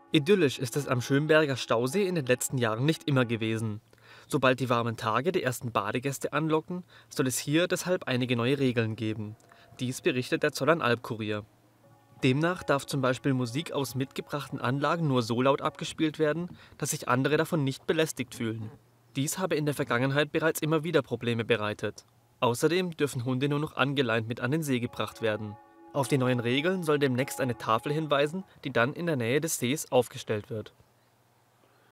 Idyllisch ist es am Schönberger Stausee in den letzten Jahren nicht immer gewesen. Sobald die warmen Tage die ersten Badegäste anlocken, soll es hier deshalb einige neue Regeln geben. Dies berichtet der Zollernalb-Kurier. Demnach darf zum Beispiel Musik aus mitgebrachten Anlagen nur so laut abgespielt werden, dass sich andere davon nicht belästigt fühlen. Dies habe in der Vergangenheit bereits immer wieder Probleme bereitet. Außerdem dürfen Hunde nur noch angeleint mit an den See gebracht werden. Auf die neuen Regeln soll demnächst eine Tafel hinweisen, die dann in der Nähe des Sees aufgestellt wird.